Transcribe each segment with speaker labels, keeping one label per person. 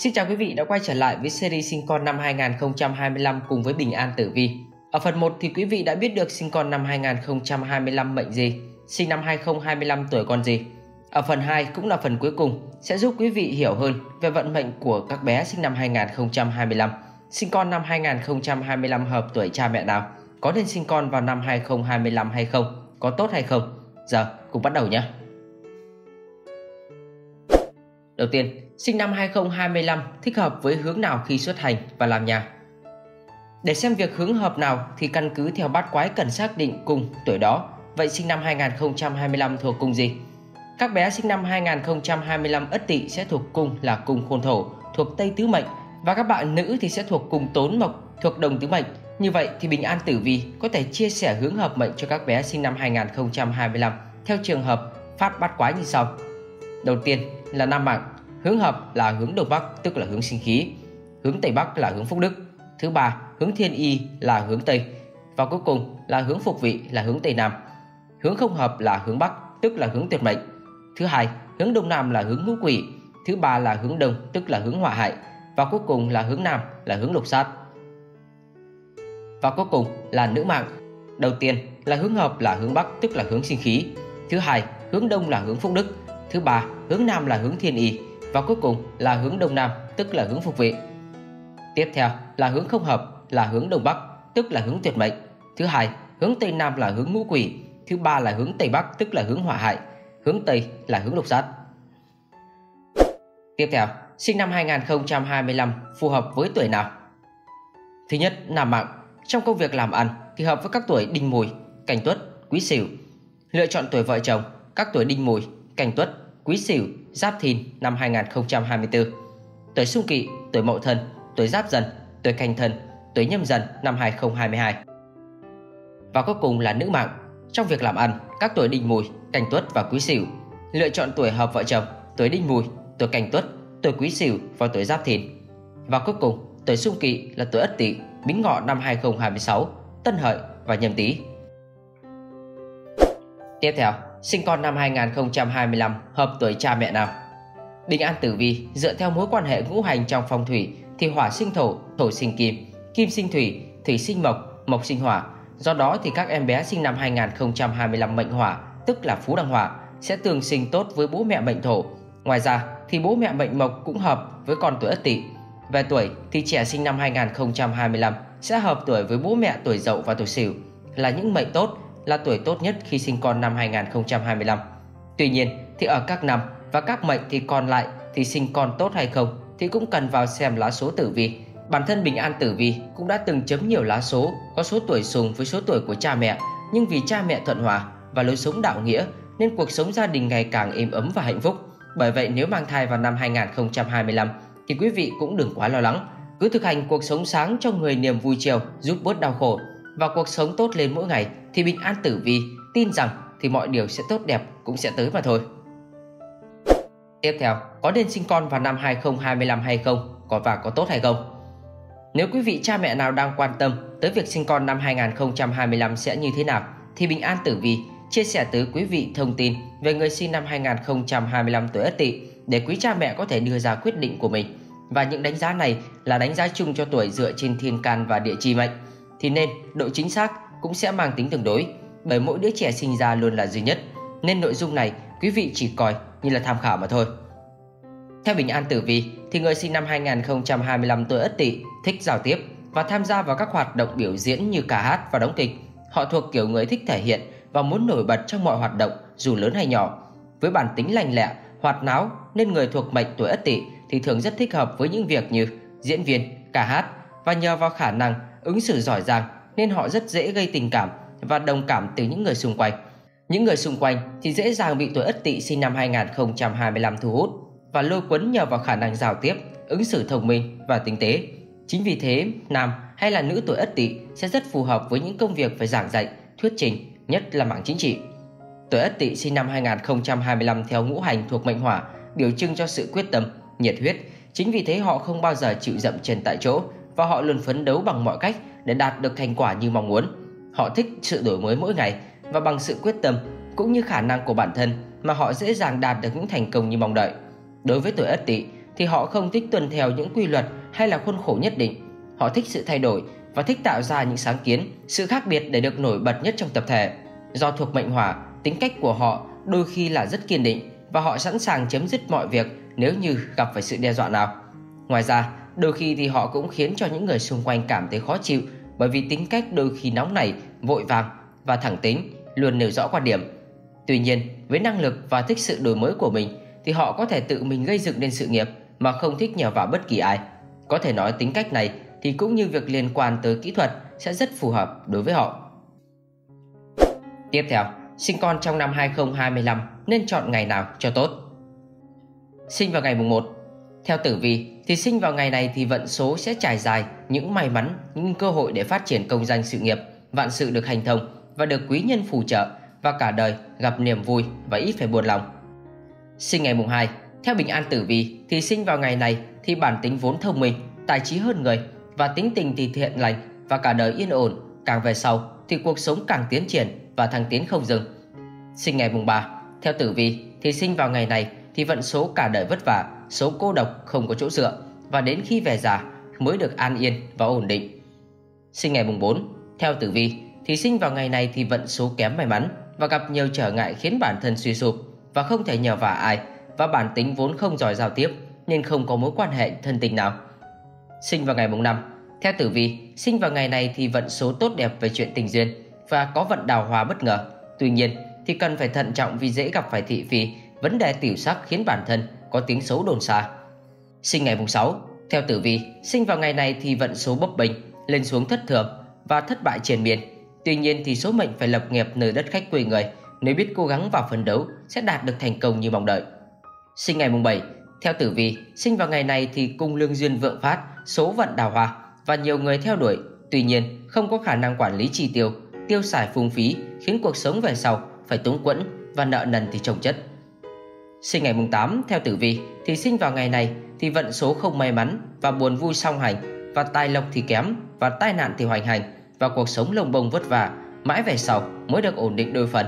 Speaker 1: Xin chào quý vị đã quay trở lại với series sinh con năm 2025 cùng với Bình An Tử Vi. Ở phần 1 thì quý vị đã biết được sinh con năm 2025 mệnh gì, sinh năm 2025 tuổi con gì. Ở phần 2 cũng là phần cuối cùng sẽ giúp quý vị hiểu hơn về vận mệnh của các bé sinh năm 2025. Sinh con năm 2025 hợp tuổi cha mẹ nào? Có nên sinh con vào năm 2025 hay không? Có tốt hay không? Giờ cùng bắt đầu nhé! Đầu tiên, sinh năm 2025 thích hợp với hướng nào khi xuất hành và làm nhà? Để xem việc hướng hợp nào thì căn cứ theo bát quái cần xác định cung tuổi đó. Vậy sinh năm 2025 thuộc cung gì? Các bé sinh năm 2025 Ất Tỵ sẽ thuộc cung là cung Khôn Thổ, thuộc Tây Tứ Mệnh, và các bạn nữ thì sẽ thuộc cung Tốn Mộc, thuộc Đồng Tứ Mệnh. Như vậy thì Bình An Tử Vi có thể chia sẻ hướng hợp mệnh cho các bé sinh năm 2025 theo trường hợp phát bát quái như sau. Đầu tiên là nam mạng, hướng hợp là hướng Đông Bắc, tức là hướng sinh khí. Hướng Tây Bắc là hướng phúc đức. Thứ ba, hướng Thiên Y là hướng Tây. Và cuối cùng là hướng phục vị là hướng Tây Nam. Hướng không hợp là hướng Bắc, tức là hướng tuyệt mệnh. Thứ hai, hướng Đông Nam là hướng ngũ quỷ. Thứ ba là hướng Đông, tức là hướng hỏa hại. Và cuối cùng là hướng Nam là hướng lục sát. Và cuối cùng là nữ mạng. Đầu tiên là hướng hợp là hướng Bắc, tức là hướng sinh khí. Thứ hai, hướng Đông là hướng phúc đức. Thứ ba, hướng Nam là hướng Thiên Y. Và cuối cùng là hướng Đông Nam, tức là hướng phục vị. Tiếp theo là hướng không hợp là hướng Đông Bắc, tức là hướng tuyệt mệnh. Thứ hai, hướng Tây Nam là hướng ngũ quỷ. Thứ ba là hướng Tây Bắc, tức là hướng hỏa hại. Hướng Tây là hướng lục sát. Tiếp theo, sinh năm 2025 phù hợp với tuổi nào? Thứ nhất, nam mạng. Trong công việc làm ăn thì hợp với các tuổi Đinh Mùi, Canh Tuất, Quý Sửu. Lựa chọn tuổi vợ chồng các tuổi Đinh Mùi, Canh Tuất, Quý Sửu, Giáp Thìn năm 2024. Tuổi Xung Kỵ, tuổi Mậu Thân, tuổi Giáp Dần, tuổi Canh Thân, tuổi Nhâm Dần năm 2022. Và cuối cùng là nữ mạng. Trong việc làm ăn, các tuổi Đinh Mùi, Canh Tuất và Quý Sửu. Lựa chọn tuổi hợp vợ chồng, tuổi Đinh Mùi, tuổi Canh Tuất, tuổi Quý Sửu và tuổi Giáp Thìn. Và cuối cùng, tuổi Xung Kỵ là tuổi Ất Tỵ, Bính Ngọ năm 2026, Tân Hợi và Nhâm Tý. Tiếp theo, sinh con năm 2025 hợp tuổi cha mẹ nào? Bình An Tử Vi dựa theo mối quan hệ ngũ hành trong phong thủy thì hỏa sinh thổ, thổ sinh kim, kim sinh thủy, thủy sinh mộc, mộc sinh hỏa. Do đó thì các em bé sinh năm 2025 mệnh hỏa, tức là Phú Đăng Hỏa, sẽ tương sinh tốt với bố mẹ mệnh thổ. Ngoài ra thì bố mẹ mệnh mộc cũng hợp với con tuổi Ất Tỵ. Về tuổi thì trẻ sinh năm 2025 sẽ hợp tuổi với bố mẹ tuổi Dậu và tuổi Sửu, là những mệnh tốt, là tuổi tốt nhất khi sinh con năm 2025. Tuy nhiên thì ở các năm và các mệnh thì còn lại thì sinh con tốt hay không thì cũng cần vào xem lá số tử vi. Bản thân Bình An Tử Vi cũng đã từng chấm nhiều lá số có số tuổi xung với số tuổi của cha mẹ, nhưng vì cha mẹ thuận hòa và lối sống đạo nghĩa nên cuộc sống gia đình ngày càng êm ấm và hạnh phúc. Bởi vậy nếu mang thai vào năm 2025 thì quý vị cũng đừng quá lo lắng, cứ thực hành cuộc sống sáng cho người niềm vui chiều, giúp bớt đau khổ và cuộc sống tốt lên mỗi ngày thì Bình An Tử Vi tin rằng thì mọi điều sẽ tốt đẹp cũng sẽ tới mà thôi. Tiếp theo, có nên sinh con vào năm 2025 hay không? Có tốt hay không? Nếu quý vị cha mẹ nào đang quan tâm tới việc sinh con năm 2025 sẽ như thế nào thì Bình An Tử Vi chia sẻ tới quý vị thông tin về người sinh năm 2025 tuổi Ất Tỵ để quý cha mẹ có thể đưa ra quyết định của mình. Và những đánh giá này là đánh giá chung cho tuổi dựa trên thiên can và địa chi mệnh, thì nên độ chính xác cũng sẽ mang tính tương đối, bởi mỗi đứa trẻ sinh ra luôn là duy nhất, nên nội dung này quý vị chỉ coi như là tham khảo mà thôi. Theo Bình An Tử Vi thì người sinh năm 2025 tuổi Ất Tỵ thích giao tiếp và tham gia vào các hoạt động biểu diễn như ca hát và đóng kịch. Họ thuộc kiểu người thích thể hiện và muốn nổi bật trong mọi hoạt động dù lớn hay nhỏ. Với bản tính lành lẹ, hoạt náo nên người thuộc mệnh tuổi Ất Tỵ thì thường rất thích hợp với những việc như diễn viên, ca hát, và nhờ vào khả năng ứng xử giỏi giang nên họ rất dễ gây tình cảm và đồng cảm từ những người xung quanh. Những người xung quanh thì dễ dàng bị tuổi Ất Tỵ sinh năm 2025 thu hút và lôi cuốn nhờ vào khả năng giao tiếp, ứng xử thông minh và tinh tế. Chính vì thế, nam hay là nữ tuổi Ất Tỵ sẽ rất phù hợp với những công việc phải giảng dạy, thuyết trình, nhất là mảng chính trị. Tuổi Ất Tỵ sinh năm 2025 theo ngũ hành thuộc mệnh hỏa, biểu trưng cho sự quyết tâm, nhiệt huyết. Chính vì thế họ không bao giờ chịu dậm chân tại chỗ và họ luôn phấn đấu bằng mọi cách để đạt được thành quả như mong muốn. Họ thích sự đổi mới mỗi ngày và bằng sự quyết tâm cũng như khả năng của bản thân mà họ dễ dàng đạt được những thành công như mong đợi. Đối với tuổi Ất Tỵ thì họ không thích tuân theo những quy luật hay là khuôn khổ nhất định. Họ thích sự thay đổi và thích tạo ra những sáng kiến, sự khác biệt để được nổi bật nhất trong tập thể. Do thuộc mệnh hỏa, tính cách của họ đôi khi là rất kiên định và họ sẵn sàng chấm dứt mọi việc nếu như gặp phải sự đe dọa nào. Ngoài ra, đôi khi thì họ cũng khiến cho những người xung quanh cảm thấy khó chịu bởi vì tính cách đôi khi nóng nảy, vội vàng và thẳng tính, luôn nêu rõ quan điểm. Tuy nhiên, với năng lực và thích sự đổi mới của mình thì họ có thể tự mình gây dựng nên sự nghiệp mà không thích nhờ vào bất kỳ ai. Có thể nói tính cách này thì cũng như việc liên quan tới kỹ thuật sẽ rất phù hợp đối với họ. Tiếp theo, sinh con trong năm 2025 nên chọn ngày nào cho tốt? Sinh vào ngày mùng 1. Theo tử vi thì sinh vào ngày này thì vận số sẽ trải dài những may mắn, những cơ hội để phát triển công danh sự nghiệp, vạn sự được hành thông và được quý nhân phù trợ và cả đời gặp niềm vui và ít phải buồn lòng. Sinh ngày mùng 2. Theo bình an tử vi thì sinh vào ngày này thì bản tính vốn thông minh, tài trí hơn người và tính tình thì thiện lành và cả đời yên ổn. Càng về sau thì cuộc sống càng tiến triển và thăng tiến không dừng. Sinh ngày mùng 3. Theo tử vi thì sinh vào ngày này thì vận số cả đời vất vả, số cô độc không có chỗ dựa và đến khi về già mới được an yên và ổn định. Sinh ngày mùng 4. Theo tử vi thì sinh vào ngày này thì vận số kém may mắn và gặp nhiều trở ngại khiến bản thân suy sụp và không thể nhờ vả ai, và bản tính vốn không giỏi giao tiếp nên không có mối quan hệ thân tình nào. Sinh vào ngày mùng 5. Theo tử vi sinh vào ngày này thì vận số tốt đẹp về chuyện tình duyên và có vận đào hoa bất ngờ. Tuy nhiên thì cần phải thận trọng vì dễ gặp phải thị phi, vấn đề tiểu sắc khiến bản thân có tiếng xấu đồn xa. Sinh ngày mùng 6. Theo tử vi sinh vào ngày này thì vận số bấp bênh, lên xuống thất thường và thất bại triền miên. Tuy nhiên thì số mệnh phải lập nghiệp nơi đất khách quê người, nếu biết cố gắng và phấn đấu sẽ đạt được thành công như mong đợi. Sinh ngày mùng 7. Theo tử vi sinh vào ngày này thì cung lương duyên vượng phát, số vận đào hoa và nhiều người theo đuổi. Tuy nhiên không có khả năng quản lý chi tiêu, tiêu xài phung phí khiến cuộc sống về sau phải túng quẫn và nợ nần thì chồng chất. Sinh ngày mùng 8. Theo tử vi thì sinh vào ngày này thì vận số không may mắn và buồn vui song hành và tài lộc thì kém và tai nạn thì hoành hành và cuộc sống lông bông vất vả, mãi về sau mới được ổn định đôi phần.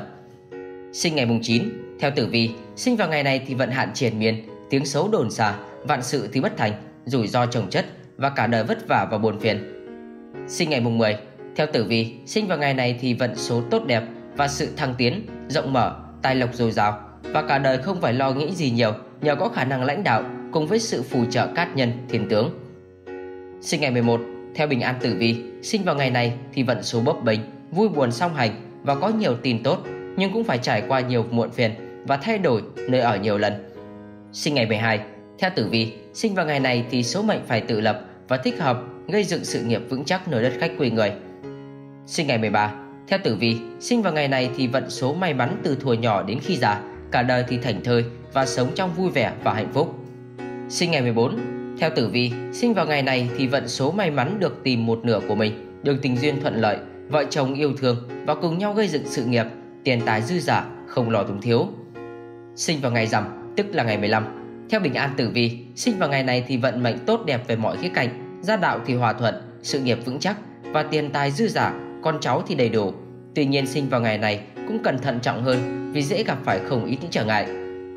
Speaker 1: Sinh ngày mùng 9. Theo tử vi sinh vào ngày này thì vận hạn triền miên, tiếng xấu đồn xa, vạn sự thì bất thành, rủi ro chồng chất và cả đời vất vả và buồn phiền. Sinh ngày mùng 10. Theo tử vi sinh vào ngày này thì vận số tốt đẹp và sự thăng tiến, rộng mở, tài lộc dồi dào và cả đời không phải lo nghĩ gì nhiều nhờ có khả năng lãnh đạo cùng với sự phù trợ cát nhân thiên tướng. Sinh ngày 11. Theo bình an tử vi sinh vào ngày này thì vận số bấp bênh, vui buồn song hành và có nhiều tin tốt, nhưng cũng phải trải qua nhiều muộn phiền và thay đổi nơi ở nhiều lần. Sinh ngày 12. Theo tử vi sinh vào ngày này thì số mệnh phải tự lập và thích hợp gây dựng sự nghiệp vững chắc nơi đất khách quê người. Sinh ngày 13. Theo tử vi sinh vào ngày này thì vận số may mắn từ thuở nhỏ đến khi già, cả đời thì thảnh thơi và sống trong vui vẻ và hạnh phúc. Sinh ngày 14. Theo tử vi sinh vào ngày này thì vận số may mắn được tìm một nửa của mình, được tình duyên thuận lợi, vợ chồng yêu thương và cùng nhau gây dựng sự nghiệp, tiền tài dư dả, không lo túng thiếu. Sinh vào ngày rằm, tức là ngày 15. Theo bình an tử vi sinh vào ngày này thì vận mệnh tốt đẹp về mọi khía cạnh, gia đạo thì hòa thuận, sự nghiệp vững chắc và tiền tài dư dả, con cháu thì đầy đủ. Tuy nhiên sinh vào ngày này cũng cần thận trọng hơn vì dễ gặp phải không ít những trở ngại.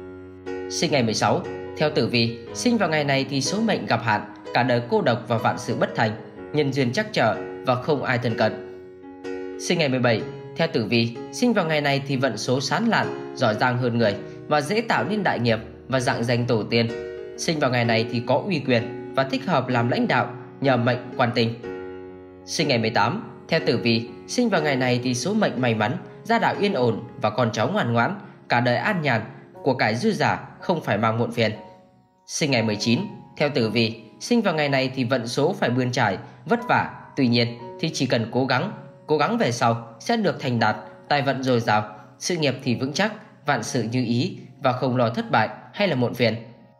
Speaker 1: Sinh ngày 16. Theo tử vi sinh vào ngày này thì số mệnh gặp hạn, cả đời cô độc và vạn sự bất thành, nhân duyên trắc trở và không ai thân cận. Sinh ngày 17. Theo tử vi sinh vào ngày này thì vận số sán lạn, giỏi giang hơn người và dễ tạo nên đại nghiệp và rạng danh tổ tiên. Sinh vào ngày này thì có uy quyền và thích hợp làm lãnh đạo nhờ mệnh quan tinh. Sinh ngày 18. Theo tử vi sinh vào ngày này thì số mệnh may mắn, gia đạo yên ổn và con cháu ngoan ngoãn, cả đời an nhàn, của cải dư dả, không phải mang muộn phiền. Sinh ngày 19. Theo tử vi sinh vào ngày này thì vận số phải bươn trải, vất vả, tuy nhiên thì chỉ cần cố gắng về sau sẽ được thành đạt, tài vận dồi dào, sự nghiệp thì vững chắc, vạn sự như ý và không lo thất bại hay là muộn phiền.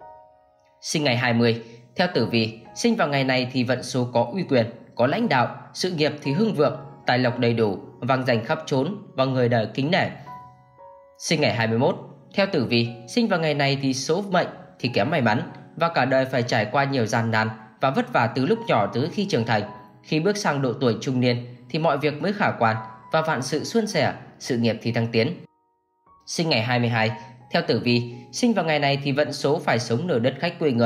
Speaker 1: Sinh ngày 20. Theo tử vi sinh vào ngày này thì vận số có uy quyền, có lãnh đạo, sự nghiệp thì hưng vượng, tài lộc đầy đủ, vang danh khắp trốn và người đời kính nể. Sinh ngày 21. Theo tử vi sinh vào ngày này thì số mệnh thì kém may mắn và cả đời phải trải qua nhiều gian nan và vất vả từ lúc nhỏ tới khi trưởng thành. Khi bước sang độ tuổi trung niên thì mọi việc mới khả quan và vạn sự suôn sẻ, sự nghiệp thì thăng tiến. Sinh ngày 22. Theo tử vi sinh vào ngày này thì vận số phải sống nơi đất khách quê người,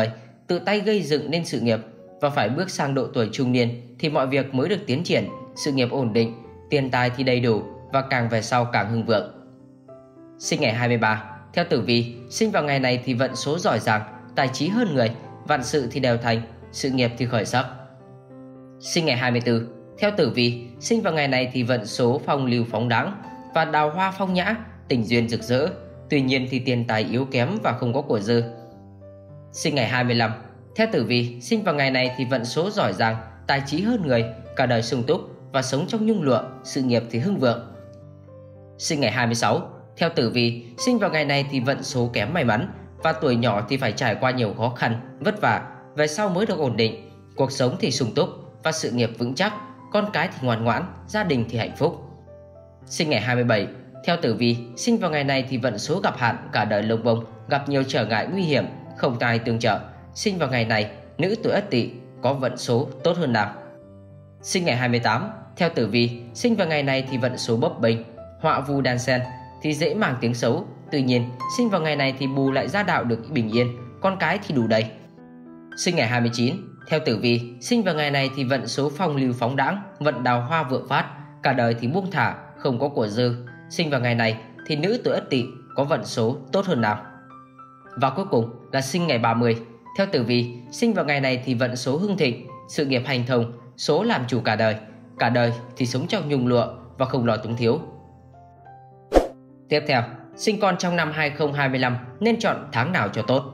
Speaker 1: tự tay gây dựng nên sự nghiệp, và phải bước sang độ tuổi trung niên thì mọi việc mới được tiến triển, sự nghiệp ổn định, tiền tài thì đầy đủ và càng về sau càng hưng vượng. Sinh ngày 23, theo tử vi, sinh vào ngày này thì vận số giỏi giang, tài trí hơn người, vạn sự thì đều thành, sự nghiệp thì khởi sắc. Sinh ngày 24, theo tử vi, sinh vào ngày này thì vận số phong lưu phóng đãng và đào hoa phong nhã, tình duyên rực rỡ, tuy nhiên thì tiền tài yếu kém và không có của dư. Sinh ngày 25, theo tử vi, sinh vào ngày này thì vận số giỏi giang, tài trí hơn người, cả đời sung túc và sống trong nhung lụa, sự nghiệp thì hưng vượng. Sinh ngày 26, theo tử vi, sinh vào ngày này thì vận số kém may mắn và tuổi nhỏ thì phải trải qua nhiều khó khăn, vất vả, về sau mới được ổn định, cuộc sống thì sung túc và sự nghiệp vững chắc, con cái thì ngoan ngoãn, gia đình thì hạnh phúc. Sinh ngày 27, theo tử vi, sinh vào ngày này thì vận số gặp hạn, cả đời lông bông, gặp nhiều trở ngại nguy hiểm, không tài tương trợ. Sinh vào ngày này, nữ tuổi Ất Tỵ có vận số tốt hơn nam. Sinh ngày 28, theo tử vi, sinh vào ngày này thì vận số bấp bênh, họa vu đan xen thì dễ mang tiếng xấu. Tuy nhiên, sinh vào ngày này thì bù lại gia đạo được bình yên, con cái thì đủ đầy. Sinh ngày 29, theo tử vi, sinh vào ngày này thì vận số phong lưu phóng đãng, vận đào hoa vượng phát, cả đời thì buông thả, không có của dư. Sinh vào ngày này thì nữ tuổi Ất Tỵ có vận số tốt hơn nam. Và cuối cùng là sinh ngày 30, theo tử vi, sinh vào ngày này thì vận số hưng thịnh, sự nghiệp hành thông, số làm chủ cả đời thì sống trong nhung lụa và không lo túng thiếu. Tiếp theo, sinh con trong năm 2025 nên chọn tháng nào cho tốt?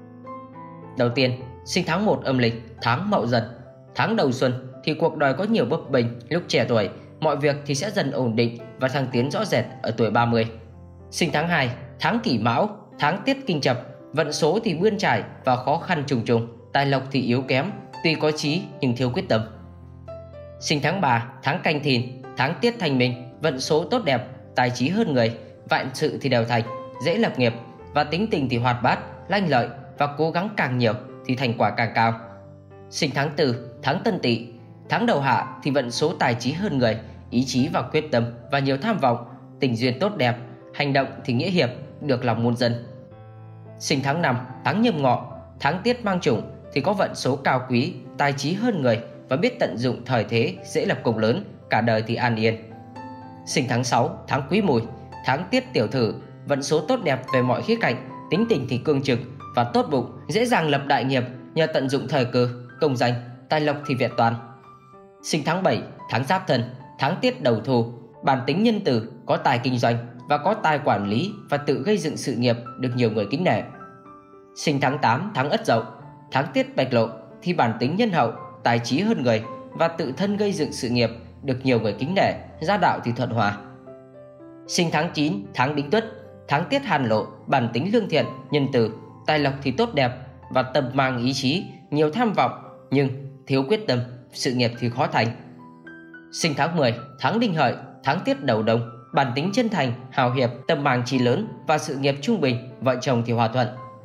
Speaker 1: Đầu tiên, sinh tháng 1 âm lịch, tháng Mậu Dần. Tháng đầu xuân thì cuộc đời có nhiều bấp bênh, lúc trẻ tuổi, mọi việc thì sẽ dần ổn định và thăng tiến rõ rệt ở tuổi 30. Sinh tháng 2, tháng Kỷ Mão, tháng Tiết Kinh Chập, vận số thì bươn trải và khó khăn trùng trùng, tài lộc thì yếu kém, tuy có chí nhưng thiếu quyết tâm. Sinh tháng 3, tháng Canh Thìn, tháng Tiết Thanh Minh, vận số tốt đẹp, tài trí hơn người, vạn sự thì đều thành, dễ lập nghiệp và tính tình thì hoạt bát, lanh lợi và cố gắng càng nhiều thì thành quả càng cao. Sinh tháng 4, tháng Tân Tỵ, tháng đầu hạ thì vận số tài trí hơn người, ý chí và quyết tâm và nhiều tham vọng, tình duyên tốt đẹp, hành động thì nghĩa hiệp, được lòng muôn dân. Sinh tháng 5, tháng Nhâm Ngọ, tháng Tiết Mang Chủng thì có vận số cao quý, tài trí hơn người và biết tận dụng thời thế, dễ lập công lớn, cả đời thì an yên. Sinh tháng 6, tháng Quý Mùi, tháng Tiết Tiểu Thử, vận số tốt đẹp về mọi khía cạnh, tính tình thì cương trực và tốt bụng, dễ dàng lập đại nghiệp nhờ tận dụng thời cơ, công danh, tài lộc thì vẹn toàn. Sinh tháng 7, tháng Giáp Thân, tháng Tiết Đầu Thu, bản tính nhân từ, có tài kinh doanh và có tài quản lý và tự gây dựng sự nghiệp, được nhiều người kính nể. Sinh tháng 8, tháng Ất Dậu, tháng Tiết Bạch Lộ thì bản tính nhân hậu, tài trí hơn người và tự thân gây dựng sự nghiệp, được nhiều người kính nể, gia đạo thì thuận hòa. Sinh tháng 9, tháng Đinh Tuất, tháng Tiết Hàn Lộ, bản tính lương thiện, nhân từ, tài lộc thì tốt đẹp và tâm mang ý chí, nhiều tham vọng nhưng thiếu quyết tâm, sự nghiệp thì khó thành. Sinh tháng 10, tháng Đinh Hợi, tháng Tiết Đầu Đông, bản tính chân thành, hào hiệp, tâm mang chí lớn và sự nghiệp trung bình, vợ chồng thì hòa thuận.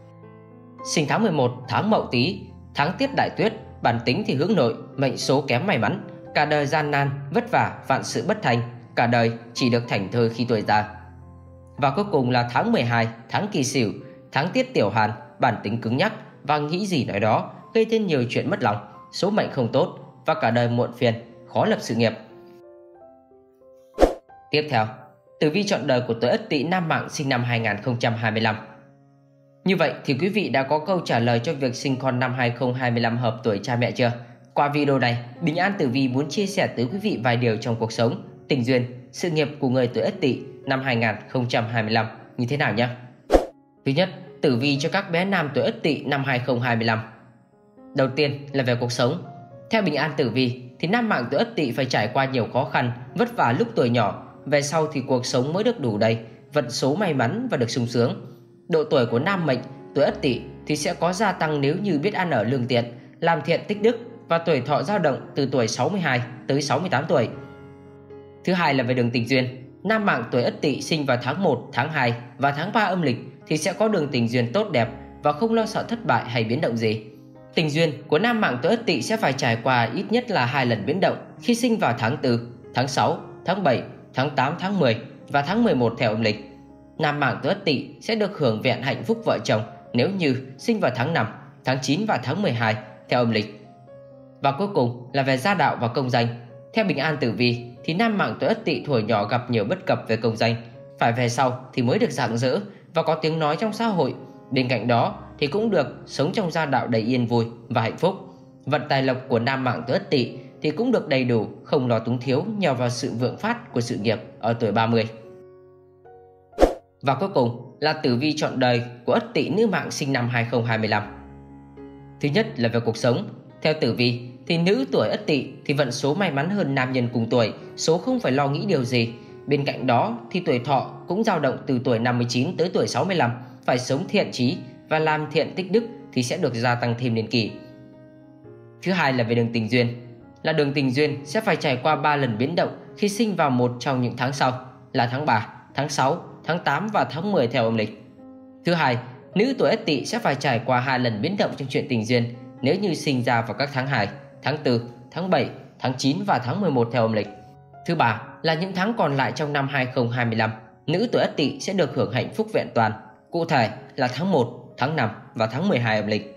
Speaker 1: Sinh tháng 11, tháng Mậu Tý, tháng Tiết Đại Tuyết, bản tính thì hướng nội, mệnh số kém may mắn, cả đời gian nan, vất vả, vạn sự bất thành, cả đời chỉ được thảnh thơi khi tuổi già. Và cuối cùng là tháng 12, tháng Kỷ Sửu, tháng Tiết Tiểu Hàn, bản tính cứng nhắc và nghĩ gì nói đó, gây nên nhiều chuyện mất lòng, số mệnh không tốt và cả đời muộn phiền, khó lập sự nghiệp. Tiếp theo, tử vi chọn đời của tuổi Ất Tỵ nam mạng sinh năm 2025. Như vậy thì quý vị đã có câu trả lời cho việc sinh con năm 2025 hợp tuổi cha mẹ chưa? Qua video này, Bình An Tử Vi muốn chia sẻ tới quý vị vài điều trong cuộc sống, tình duyên, sự nghiệp của người tuổi Ất Tỵ năm 2025 như thế nào nhé. Thứ nhất, tử vi cho các bé nam tuổi Ất Tỵ năm 2025. Đầu tiên là về cuộc sống. Theo Bình An Tử Vi thì nam mạng tuổi Ất Tỵ phải trải qua nhiều khó khăn, vất vả lúc tuổi nhỏ, về sau thì cuộc sống mới được đủ đầy, vận số may mắn và được sung sướng. Độ tuổi của nam mệnh tuổi Ất Tỵ thì sẽ có gia tăng nếu như biết ăn ở lương thiện, làm thiện tích đức và tuổi thọ dao động từ tuổi 62 tới 68 tuổi. Thứ hai là về đường tình duyên. Nam mạng tuổi Ất Tỵ sinh vào tháng 1, tháng 2 và tháng 3 âm lịch thì sẽ có đường tình duyên tốt đẹp và không lo sợ thất bại hay biến động gì. Tình duyên của nam mạng tuổi Ất Tỵ sẽ phải trải qua ít nhất là 2 lần biến động khi sinh vào tháng 4, tháng 6, tháng 7, tháng 8, tháng 10 và tháng 11 theo âm lịch. Nam mạng tuổi Ất Tỵ sẽ được hưởng vẹn hạnh phúc vợ chồng nếu như sinh vào tháng 5, tháng 9 và tháng 12 theo âm lịch. Và cuối cùng là về gia đạo và công danh. Theo bình an tử vi thì nam mạng tuổi Ất Tỵ thuở nhỏ gặp nhiều bất cập về công danh, phải về sau thì mới được rạng rỡ và có tiếng nói trong xã hội. Bên cạnh đó thì cũng được sống trong gia đạo đầy yên vui và hạnh phúc. Vận tài lộc của nam mạng tuổi Ất Tỵ thì cũng được đầy đủ, không lo túng thiếu nhờ vào sự vượng phát của sự nghiệp ở tuổi 30. Và cuối cùng là tử vi trọn đời của Ất Tỵ nữ mạng sinh năm 2025. Thứ nhất là về cuộc sống. Theo tử vi thì nữ tuổi Ất Tỵ thì vận số may mắn hơn nam nhân cùng tuổi, số không phải lo nghĩ điều gì. Bên cạnh đó thì tuổi thọ cũng dao động từ tuổi 59 tới tuổi 65, phải sống thiện chí và làm thiện tích đức thì sẽ được gia tăng thêm niên kỷ. Thứ hai là về đường tình duyên. Là đường tình duyên sẽ phải trải qua 3 lần biến động khi sinh vào một trong những tháng sau là tháng 3, tháng 6, tháng 8 và tháng 10 theo âm lịch. Thứ hai, nữ tuổi Ất Tỵ sẽ phải trải qua 2 lần biến động trong chuyện tình duyên nếu như sinh ra vào các tháng 2, tháng 4, tháng 7, tháng 9 và tháng 11 theo âm lịch. Thứ ba là những tháng còn lại trong năm 2025, nữ tuổi Ất Tỵ sẽ được hưởng hạnh phúc vẹn toàn, cụ thể là tháng 1, tháng 5 và tháng 12 âm lịch.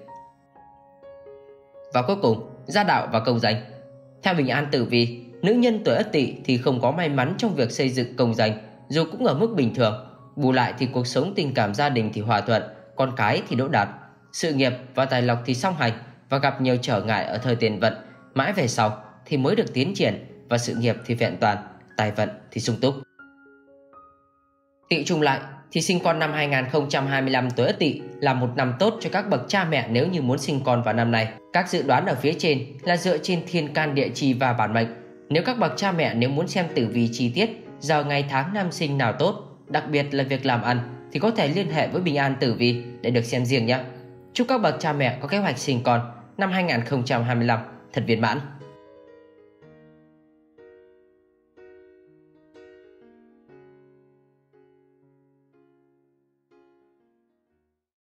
Speaker 1: Và cuối cùng, gia đạo và công danh. Theo bình an tử vi, nữ nhân tuổi Ất Tỵ thì không có may mắn trong việc xây dựng công danh, dù cũng ở mức bình thường. Bù lại thì cuộc sống tình cảm gia đình thì hòa thuận, con cái thì đỗ đạt, sự nghiệp và tài lộc thì song hành và gặp nhiều trở ngại ở thời tiền vận, mãi về sau thì mới được tiến triển và sự nghiệp thì vẹn toàn, tài vận thì sung túc. Tựu chung lại thì sinh con năm 2025 tuổi Ất Tỵ là một năm tốt cho các bậc cha mẹ nếu như muốn sinh con vào năm này. Các dự đoán ở phía trên là dựa trên thiên can địa chi và bản mệnh. Nếu các bậc cha mẹ nếu muốn xem tử vi chi tiết, giờ ngày tháng năm sinh nào tốt, đặc biệt là việc làm ăn, thì có thể liên hệ với bình an tử vi để được xem riêng nhé. Chúc các bậc cha mẹ có kế hoạch sinh con năm 2025 thật viên mãn.